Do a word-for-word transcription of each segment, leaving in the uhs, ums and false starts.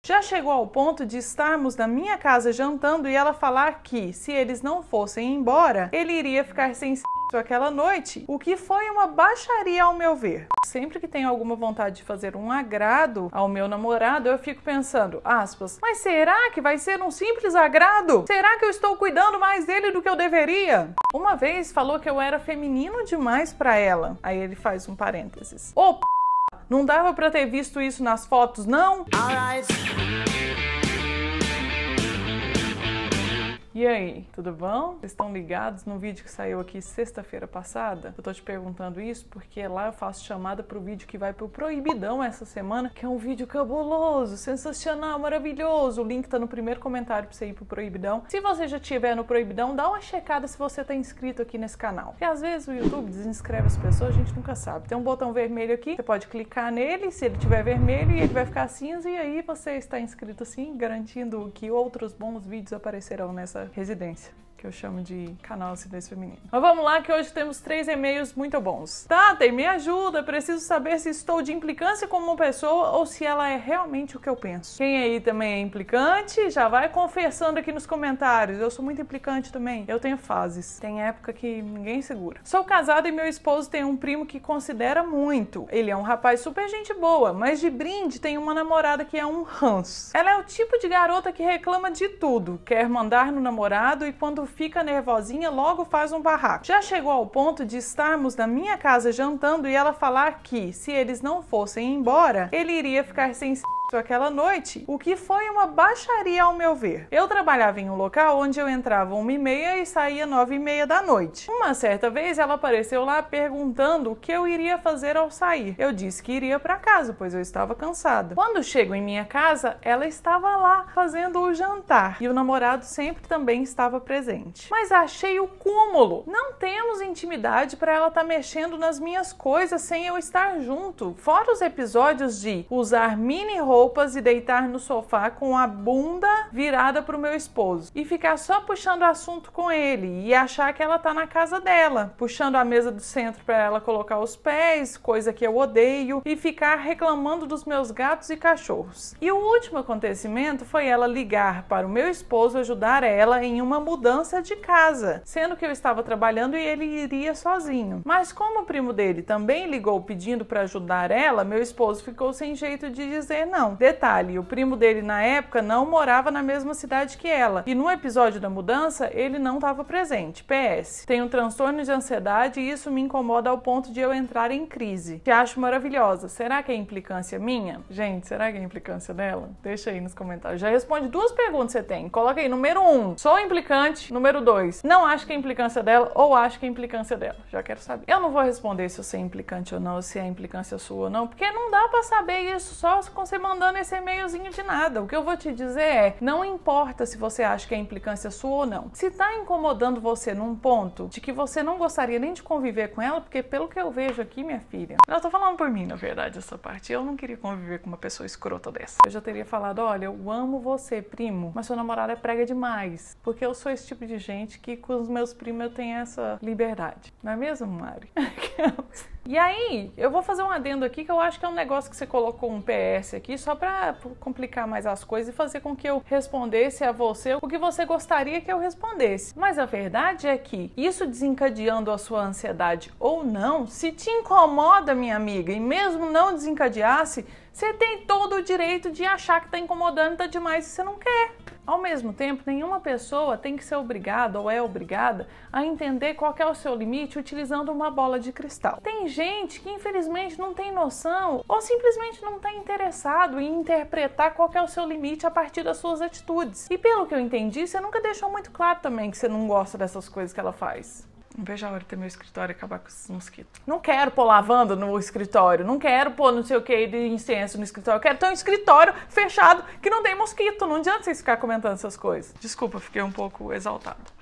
Já chegou ao ponto de estarmos na minha casa jantando e ela falar que, se eles não fossem embora, ele iria ficar sem sexo aquela noite, o que foi uma baixaria ao meu ver. Sempre que tenho alguma vontade de fazer um agrado ao meu namorado, eu fico pensando, aspas, mas será que vai ser um simples agrado? Será que eu estou cuidando mais dele do que eu deveria? Uma vez falou que eu era feminino demais pra ela. Aí ele faz um parênteses. Ô, p... não dava pra ter visto isso nas fotos, não? Alright. E aí, tudo bom? Vocês estão ligados no vídeo que saiu aqui sexta-feira passada? Eu tô te perguntando isso porque lá eu faço chamada pro vídeo que vai pro Proibidão essa semana, que é um vídeo cabuloso, sensacional, maravilhoso. O link tá no primeiro comentário pra você ir pro Proibidão. Se você já estiver no Proibidão, dá uma checada se você tá inscrito aqui nesse canal. Porque às vezes o YouTube desinscreve as pessoas, a gente nunca sabe. Tem um botão vermelho aqui, você pode clicar nele, se ele tiver vermelho, e ele vai ficar cinza, e aí você está inscrito assim, garantindo que outros bons vídeos aparecerão nessa residência, que eu chamo de canal Acidez Feminino. Mas vamos lá, que hoje temos três e-mails muito bons. Tati, me ajuda, preciso saber se estou de implicância como uma pessoa ou se ela é realmente o que eu penso. Quem aí também é implicante, já vai confessando aqui nos comentários. Eu sou muito implicante também. Eu tenho fases. Tem época que ninguém segura. Sou casada e meu esposo tem um primo que considera muito. Ele é um rapaz super gente boa, mas de brinde tem uma namorada que é um ranço. Ela é o tipo de garota que reclama de tudo. Quer mandar no namorado e quando fica nervosinha, logo faz um barraco. Já chegou ao ponto de estarmos na minha casa jantando e ela falar que, se eles não fossem embora, ele iria ficar sem sexo aquela noite, o que foi uma baixaria ao meu ver. Eu trabalhava em um local onde eu entrava uma e meia e saía nove e meia da noite. Uma certa vez ela apareceu lá perguntando o que eu iria fazer ao sair. Eu disse que iria para casa, pois eu estava cansada. Quando chego em minha casa, ela estava lá fazendo o jantar e o namorado sempre também estava presente. Mas achei o cúmulo. Não temos intimidade para ela estar tá mexendo nas minhas coisas sem eu estar junto. Fora os episódios de usar mini roupas roupas e deitar no sofá com a bunda virada pro meu esposo e ficar só puxando assunto com ele e achar que ela tá na casa dela, puxando a mesa do centro para ela colocar os pés, coisa que eu odeio, e ficar reclamando dos meus gatos e cachorros. E o último acontecimento foi ela ligar para o meu esposo ajudar ela em uma mudança de casa, sendo que eu estava trabalhando e ele iria sozinho. Mas como o primo dele também ligou pedindo para ajudar ela, meu esposo ficou sem jeito de dizer não. Detalhe, o primo dele na época não morava na mesma cidade que ela e no episódio da mudança ele não estava presente. P S. Tenho um transtorno de ansiedade e isso me incomoda ao ponto de eu entrar em crise. Te acho maravilhosa. Será que é implicância minha? Gente, será que é implicância dela? Deixa aí nos comentários. Já responde duas perguntas que você tem. Coloca aí, número um, sou implicante. Número dois, não acho que é implicância dela ou acho que é implicância dela. Já quero saber. Eu não vou responder se eu sou implicante ou não, se é implicância sua ou não, porque não dá pra saber isso só com você mandando esse e-mailzinho de nada. O que eu vou te dizer é, não importa se você acha que é implicância sua ou não. Se tá incomodando você num ponto de que você não gostaria nem de conviver com ela, porque pelo que eu vejo aqui, minha filha, eu tô falando por mim, na verdade, essa parte. Eu não queria conviver com uma pessoa escrota dessa. Eu já teria falado, olha, eu amo você, primo, mas sua namorada é prega demais. Porque eu sou esse tipo de gente que com os meus primos eu tenho essa liberdade. Não é mesmo, Mari? E aí, eu vou fazer um adendo aqui que eu acho que é um negócio que você colocou um P S aqui só pra complicar mais as coisas e fazer com que eu respondesse a você o que você gostaria que eu respondesse. Mas a verdade é que isso desencadeando a sua ansiedade ou não, se te incomoda, minha amiga, e mesmo não desencadeasse, você tem todo o direito de achar que tá incomodando, tá demais e você não quer. Ao mesmo tempo, nenhuma pessoa tem que ser obrigada ou é obrigada a entender qual é o seu limite utilizando uma bola de cristal. Tem gente que infelizmente não tem noção ou simplesmente não está interessado em interpretar qual é o seu limite a partir das suas atitudes. E pelo que eu entendi, você nunca deixou muito claro também que você não gosta dessas coisas que ela faz. Não vejo a hora de ter meu escritório e acabar com esses mosquitos. Não quero pôr lavanda no escritório, não quero pôr não sei o que de incenso no escritório. Eu quero ter um escritório fechado que não tem mosquito. Não adianta vocês ficar comentando essas coisas. Desculpa, fiquei um pouco exaltado.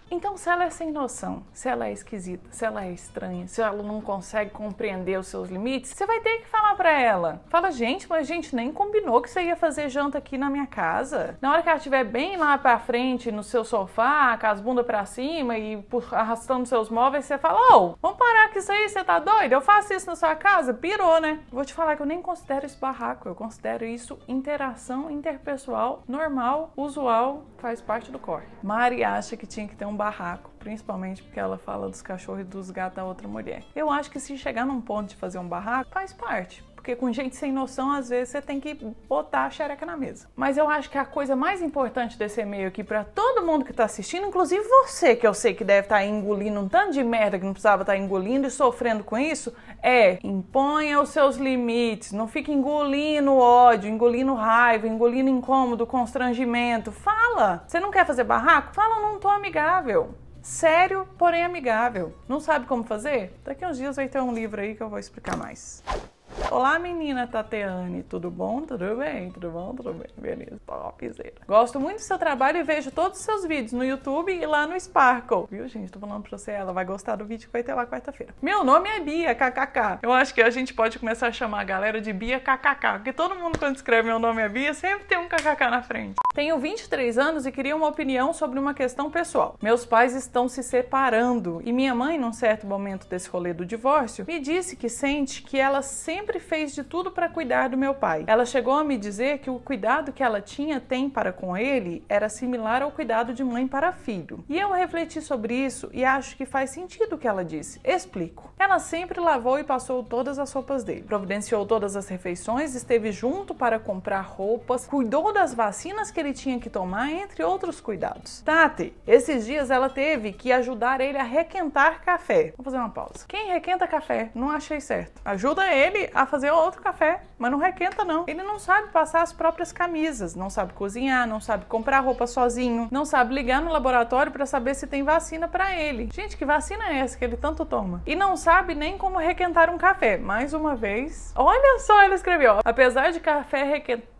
Então, se ela é sem noção, se ela é esquisita, se ela é estranha, se ela não consegue compreender os seus limites, você vai ter que falar pra ela. Fala, gente, mas a gente nem combinou que você ia fazer janta aqui na minha casa. Na hora que ela estiver bem lá pra frente, no seu sofá, com as bundas pra cima e arrastando seus móveis, você fala, ô, oh, vamos parar com isso aí, você tá doido? Eu faço isso na sua casa? Pirou, né? Vou te falar que eu nem considero isso barraco, eu considero isso interação interpessoal, normal, usual, faz parte do corre. Mari acha que tinha que ter um barraco, principalmente porque ela fala dos cachorros e dos gatos da outra mulher. Eu acho que se chegar num ponto de fazer um barraco, faz parte. Porque com gente sem noção, às vezes você tem que botar a xereca na mesa. Mas eu acho que a coisa mais importante desse e-mail aqui pra todo mundo que tá assistindo, inclusive você, que eu sei que deve estar engolindo um tanto de merda que não precisava estar engolindo e sofrendo com isso, é imponha os seus limites, não fique engolindo ódio, engolindo raiva, engolindo incômodo, constrangimento. Fala! Você não quer fazer barraco? Fala num tom amigável. Sério, porém amigável. Não sabe como fazer? Daqui uns dias vai ter um livro aí que eu vou explicar mais. Olá, menina Tatiane, tudo bom? Tudo bem? Tudo bom? Tudo bem? Beleza, topzera. Gosto muito do seu trabalho e vejo todos os seus vídeos no YouTube e lá no Sparkle. Viu, gente? Tô falando pra você, ela vai gostar do vídeo que vai ter lá quarta-feira. Meu nome é Bia, kkk. Eu acho que a gente pode começar a chamar a galera de Bia kkk, porque todo mundo quando escreve meu nome é Bia, sempre tem um kkk na frente. Tenho vinte e três anos e queria uma opinião sobre uma questão pessoal. Meus pais estão se separando e minha mãe, num certo momento desse rolê do divórcio, me disse que sente que ela sempre sempre fez de tudo para cuidar do meu pai. Ela chegou a me dizer que o cuidado que ela tinha tem para com ele era similar ao cuidado de mãe para filho. E eu refleti sobre isso e acho que faz sentido o que ela disse. Explico. Ela sempre lavou e passou todas as roupas dele, providenciou todas as refeições, esteve junto para comprar roupas, cuidou das vacinas que ele tinha que tomar, entre outros cuidados. Tati, esses dias ela teve que ajudar ele a requentar café. Vou fazer uma pausa. Quem requenta café? Não achei certo. Ajuda ele a fazer outro café, mas não requenta não. Ele não sabe passar as próprias camisas, não sabe cozinhar, não sabe comprar roupa sozinho, não sabe ligar no laboratório para saber se tem vacina para ele. Gente, que vacina é essa que ele tanto toma? E não sabe nem como requentar um café. Mais uma vez, olha só, ela escreveu, apesar de café requentado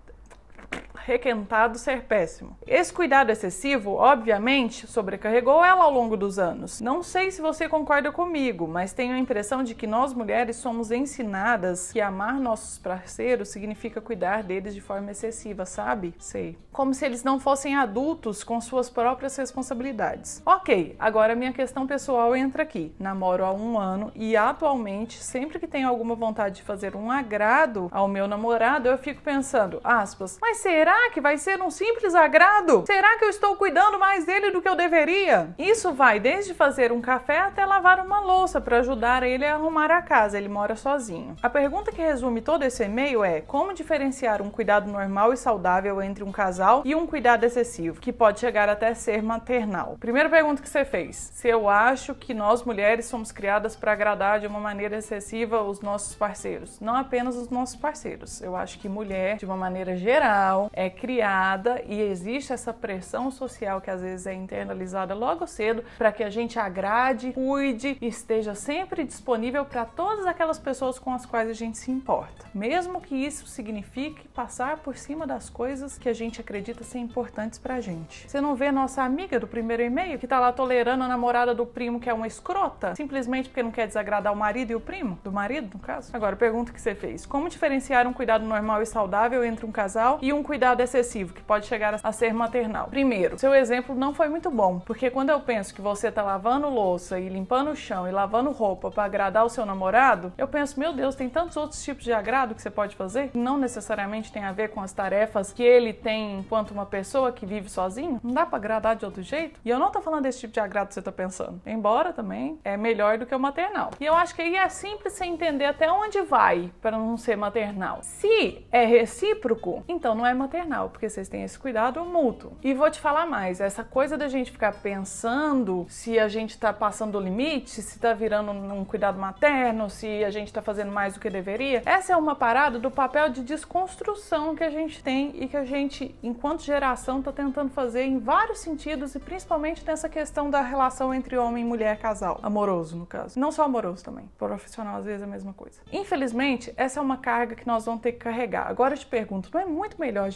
requentado ser péssimo. Esse cuidado excessivo, obviamente, sobrecarregou ela ao longo dos anos. Não sei se você concorda comigo, mas tenho a impressão de que nós mulheres somos ensinadas que amar nossos parceiros significa cuidar deles de forma excessiva, sabe? Sei. Como se eles não fossem adultos com suas próprias responsabilidades. Ok, agora minha questão pessoal entra aqui. Namoro há um ano e atualmente, sempre que tenho alguma vontade de fazer um agrado ao meu namorado, eu fico pensando, aspas, mas será que vai ser um simples agrado? Será que eu estou cuidando mais dele do que eu deveria? Isso vai desde fazer um café até lavar uma louça para ajudar ele a arrumar a casa, ele mora sozinho. A pergunta que resume todo esse e-mail é como diferenciar um cuidado normal e saudável entre um casal e um cuidado excessivo, que pode chegar até ser maternal. Primeira pergunta que você fez, se eu acho que nós mulheres somos criadas para agradar de uma maneira excessiva os nossos parceiros. Não apenas os nossos parceiros. Eu acho que mulher, de uma maneira geral, é criada e existe essa pressão social que às vezes é internalizada logo cedo para que a gente agrade, cuide e esteja sempre disponível para todas aquelas pessoas com as quais a gente se importa. Mesmo que isso signifique passar por cima das coisas que a gente acredita ser importantes pra gente. Você não vê nossa amiga do primeiro e-mail que tá lá tolerando a namorada do primo que é uma escrota? Simplesmente porque não quer desagradar o marido e o primo? Do marido, no caso? Agora, pergunta que você fez. Como diferenciar um cuidado normal e saudável entre um casal e um cuidado excessivo, que pode chegar a ser maternal? Primeiro, seu exemplo não foi muito bom, porque quando eu penso que você tá lavando louça e limpando o chão e lavando roupa para agradar o seu namorado, eu penso, meu Deus, tem tantos outros tipos de agrado que você pode fazer, que não necessariamente tem a ver com as tarefas que ele tem enquanto uma pessoa que vive sozinho. Não dá para agradar de outro jeito? E eu não tô falando desse tipo de agrado que você tá pensando, embora também é melhor do que o maternal. E eu acho que aí é simples você entender até onde vai para não ser maternal. Se é recíproco, então não é maternal, porque vocês têm esse cuidado mútuo. E vou te falar mais, essa coisa da gente ficar pensando se a gente tá passando o limite, se tá virando um cuidado materno, se a gente tá fazendo mais do que deveria, essa é uma parada do papel de desconstrução que a gente tem e que a gente, enquanto geração, tá tentando fazer em vários sentidos e principalmente nessa questão da relação entre homem e mulher, casal. Amoroso, no caso. Não só amoroso também. Profissional, às vezes, é a mesma coisa. Infelizmente, essa é uma carga que nós vamos ter que carregar. Agora eu te pergunto, não é muito melhor a gente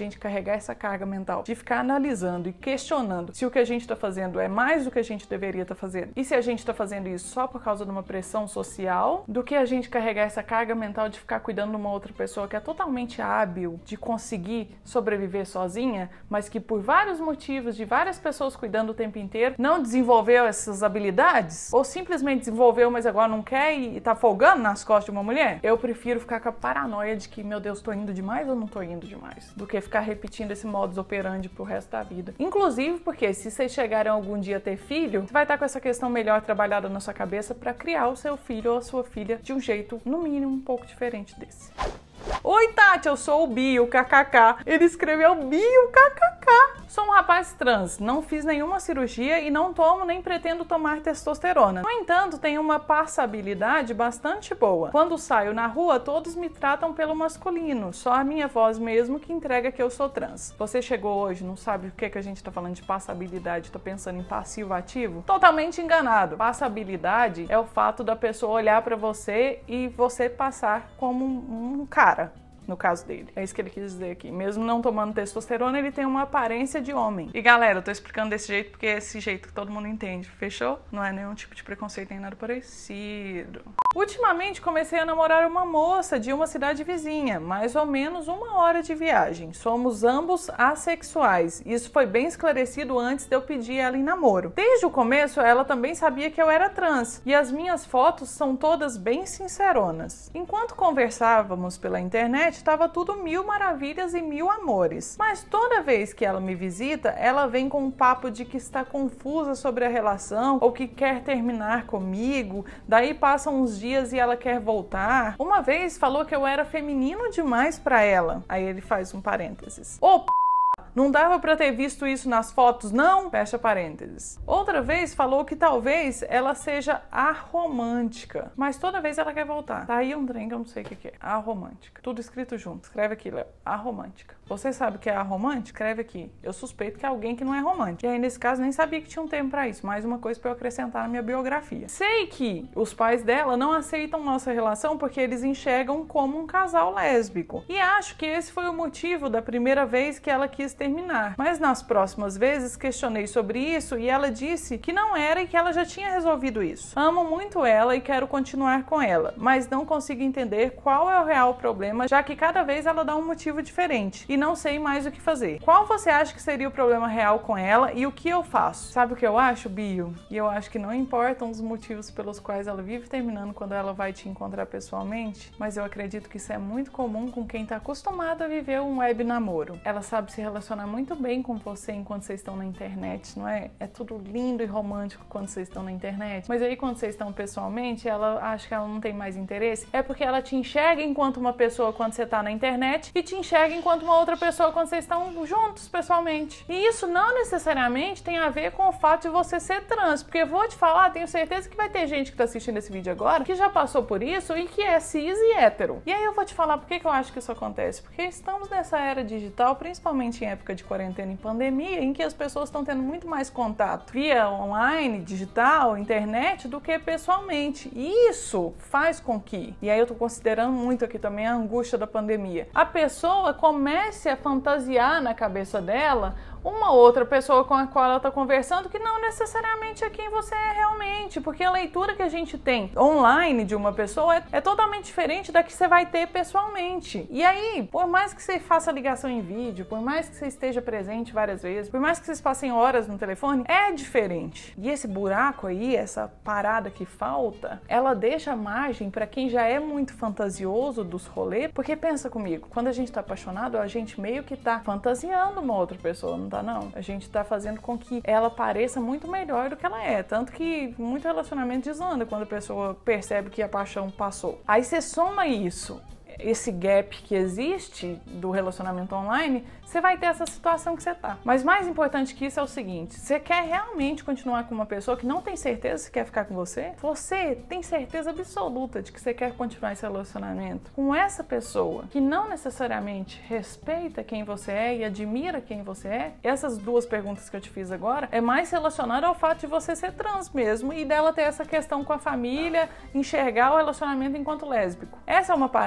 gente carregar essa carga mental de ficar analisando e questionando se o que a gente está fazendo é mais do que a gente deveria estar fazendo e se a gente está fazendo isso só por causa de uma pressão social, do que a gente carregar essa carga mental de ficar cuidando de uma outra pessoa que é totalmente hábil de conseguir sobreviver sozinha, mas que por vários motivos, de várias pessoas cuidando o tempo inteiro, não desenvolveu essas habilidades, ou simplesmente desenvolveu, mas agora não quer e tá folgando nas costas de uma mulher. Eu prefiro ficar com a paranoia de que, meu Deus, tô indo demais ou não tô indo demais, do que ficar repetindo esse modus operandi pro resto da vida. Inclusive porque se vocês chegarem algum dia a ter filho, você vai estar com essa questão melhor trabalhada na sua cabeça para criar o seu filho ou a sua filha de um jeito, no mínimo, um pouco diferente desse. Oi, Tati, eu sou o Bio, kkk. Ele escreveu Bio, kkk. Sou um rapaz trans, não fiz nenhuma cirurgia e não tomo nem pretendo tomar testosterona. No entanto, tenho uma passabilidade bastante boa. Quando saio na rua, todos me tratam pelo masculino, só a minha voz mesmo que entrega que eu sou trans. Você chegou hoje, não sabe o que, que a gente tá falando de passabilidade, tá pensando em passivo-ativo? Totalmente enganado. Passabilidade é o fato da pessoa olhar pra você e você passar como um, um cara. No caso dele. É isso que ele quis dizer aqui. Mesmo não tomando testosterona, ele tem uma aparência de homem. E galera, eu tô explicando desse jeito porque é esse jeito que todo mundo entende. Fechou? Não é nenhum tipo de preconceito nem nada parecido. Ultimamente comecei a namorar uma moça de uma cidade vizinha, mais ou menos uma hora de viagem. Somos ambos assexuais. Isso foi bem esclarecido antes de eu pedir ela em namoro. Desde o começo, ela também sabia que eu era trans. E as minhas fotos são todas bem sinceronas. Enquanto conversávamos pela internet, estava tudo mil maravilhas e mil amores. Mas toda vez que ela me visita, ela vem com um papo de que está confusa sobre a relação ou que quer terminar comigo. Daí passam uns dias e ela quer voltar. Uma vez falou que eu era feminino demais para ela. Aí ele faz um parênteses. Ô, p... não dava para ter visto isso nas fotos, não? Fecha parênteses. Outra vez falou que talvez ela seja aromântica, mas toda vez ela quer voltar. Tá aí um trem que eu não sei o que é. Aromântica. Tudo escrito junto. Escreve aqui, Léo. Aromântica. Você sabe o que é aromântica? Escreve aqui. Eu suspeito que é alguém que não é romântico. E aí, nesse caso, nem sabia que tinha um termo pra isso. Mais uma coisa pra eu acrescentar na minha biografia. Sei que os pais dela não aceitam nossa relação porque eles enxergam como um casal lésbico. E acho que esse foi o motivo da primeira vez que ela quis terminar. Mas nas próximas vezes questionei sobre isso e ela disse que não era e que ela já tinha resolvido isso. Amo muito ela e quero continuar com ela, mas não consigo entender qual é o real problema, já que cada vez ela dá um motivo diferente. E não sei mais o que fazer. Qual você acha que seria o problema real com ela e o que eu faço? Sabe o que eu acho, Bio? E eu acho que não importam os motivos pelos quais ela vive terminando quando ela vai te encontrar pessoalmente, mas eu acredito que isso é muito comum com quem tá acostumado a viver um web namoro. Ela sabe se relacionar muito bem com você enquanto vocês estão na internet, não é? É tudo lindo e romântico quando vocês estão na internet, mas aí quando vocês estão pessoalmente, ela acha que ela não tem mais interesse. É porque ela te enxerga enquanto uma pessoa quando você tá na internet e te enxerga enquanto uma outra pessoa quando vocês estão juntos pessoalmente. E isso não necessariamente tem a ver com o fato de você ser trans, porque eu vou te falar, tenho certeza que vai ter gente que tá assistindo esse vídeo agora que já passou por isso e que é cis e hétero. E aí eu vou te falar por que que eu acho que isso acontece, porque estamos nessa era digital, principalmente em época de quarentena e pandemia, em que as pessoas estão tendo muito mais contato via online, digital, internet, do que pessoalmente. E isso faz com que, e aí eu tô considerando muito aqui também a angústia da pandemia, a pessoa comece a fantasiar na cabeça dela uma outra pessoa com a qual ela está conversando que não necessariamente é quem você é realmente, porque a leitura que a gente tem online de uma pessoa é, é totalmente diferente da que você vai ter pessoalmente. E aí, por mais que você faça ligação em vídeo, por mais que você esteja presente várias vezes, por mais que vocês passem horas no telefone, é diferente. E esse buraco aí, essa parada que falta, ela deixa margem para quem já é muito fantasioso dos rolês, porque pensa comigo, quando a gente tá apaixonado, a gente meio que tá fantasiando uma outra pessoa, não tá não? A gente tá fazendo com que ela pareça muito melhor do que ela é, tanto que muito relacionamento desanda quando a pessoa percebe que a paixão passou. Aí você soma isso, esse gap que existe do relacionamento online, você vai ter essa situação que você tá. Mas mais importante que isso é o seguinte, você quer realmente continuar com uma pessoa que não tem certeza se quer ficar com você? Você tem certeza absoluta de que você quer continuar esse relacionamento com essa pessoa que não necessariamente respeita quem você é e admira quem você é? Essas duas perguntas que eu te fiz agora é mais relacionada ao fato de você ser trans mesmo e dela ter essa questão com a família, enxergar o relacionamento enquanto lésbico. Essa é uma parada que ela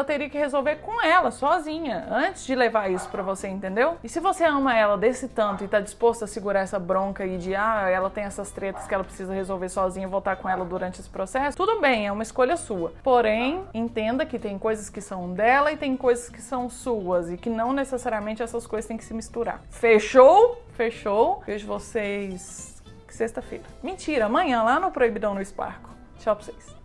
ela teria que resolver com ela, sozinha, antes de levar isso pra você, entendeu? E se você ama ela desse tanto e tá disposto a segurar essa bronca aí de, ah, ela tem essas tretas que ela precisa resolver sozinha e voltar com ela durante esse processo, tudo bem, é uma escolha sua. Porém, entenda que tem coisas que são dela e tem coisas que são suas e que não necessariamente essas coisas têm que se misturar. Fechou? Fechou? Vejo vocês sexta-feira. Mentira, amanhã lá no Proibidão no Sparco. Tchau pra vocês.